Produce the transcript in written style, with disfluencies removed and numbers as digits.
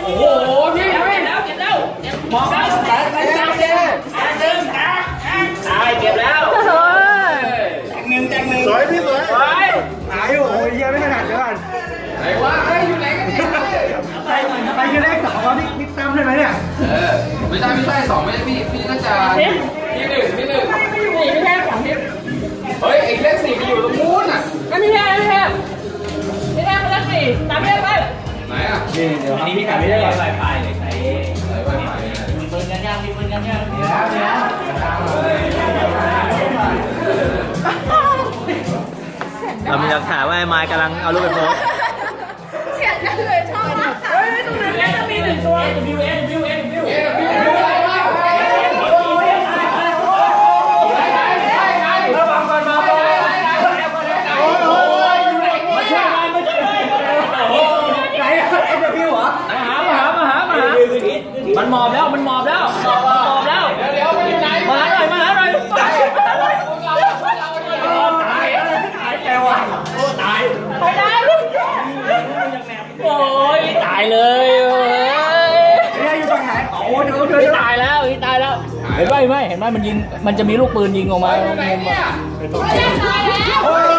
โอ้โหพี่แล้วเก็บแล้วมองแล้วแต่เจ็บตายเก็บแล้วแจกหนึ่งสวยพี่สวยหายอยู่โอ้ยยังไม่ขนาดเดี๋ยวก่อนไหนวะเฮ้ยอยู่ไหนกันเนี่ยไปคือเลข2เราพี่ตั้มได้ไหมเนี่ยไม่ได้2ไม่ใช่พี่น่าจะพี่หนึ่งไม่แค่2พี่เฮ้ยไอ้เลข4มันอยู่ตรงนู้นอ่ะก็พี่แค่เลข4ตามเลขไปไหนอ่ะนี่เดี๋ยวอันนี้พี่กันไม่ได้ไวไฟเลยใช้ไวไฟมีปืนกันยังเเรามีหลักฐานว่าไอ้ไม้กำลังเอารูปไปโพสเสียใจเลยชอบมากค่ะตรงนั้นจะมี1ตัวมันหมอบแล้วมาหน่อยแกว่ะตายโอ้ยตายเลยอยู่ตรงไหนโอ้เดี๋ยวตายแล้วเห็นไหมมันยิงมันจะมีลูกปืนยิงออกมาตายแล้ว